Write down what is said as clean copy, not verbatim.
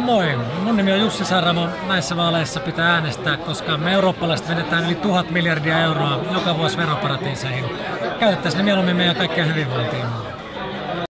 Moi, mun nimi on Jussi Saramo. Näissä vaaleissa pitää äänestää, koska me eurooppalaiset menetään yli 1000 miljardia euroa joka vuosi veroparatiiseihin. Käytettäisiin ne mieluummin meidän kaikkien hyvinvointiin.